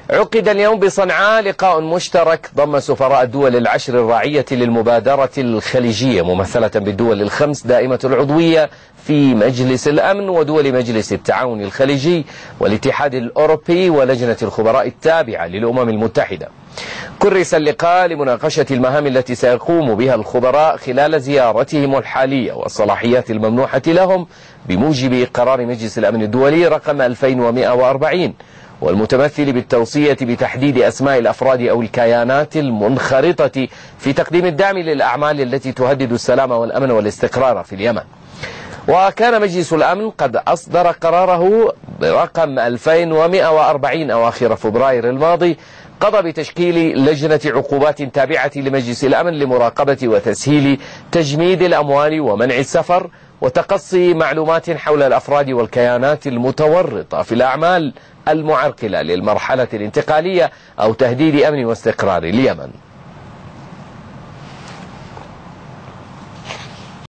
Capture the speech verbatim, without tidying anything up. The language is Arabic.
عقد اليوم بصنعاء لقاء مشترك ضم سفراء الدول العشر الراعية للمبادرة الخليجية ممثلة بالدول الخمس دائمة العضوية في مجلس الأمن ودول مجلس التعاون الخليجي والاتحاد الأوروبي ولجنة الخبراء التابعة للأمم المتحدة. كرس اللقاء لمناقشة المهام التي سيقوم بها الخبراء خلال زيارتهم الحالية والصلاحيات الممنوحة لهم بموجب قرار مجلس الأمن الدولي رقم ألفين ومئة وأربعين، والمتمثل بالتوصية بتحديد أسماء الأفراد أو الكيانات المنخرطة في تقديم الدعم للأعمال التي تهدد السلام والأمن والاستقرار في اليمن. وكان مجلس الأمن قد أصدر قراره برقم ألفين ومئة وأربعين أواخر فبراير الماضي قضى بتشكيل لجنة عقوبات تابعة لمجلس الأمن لمراقبة وتسهيل تجميد الأموال ومنع السفر وتقصي معلومات حول الأفراد والكيانات المتورطة في الأعمال المعرقلة للمرحلة الانتقالية أو تهديد أمن واستقرار اليمن.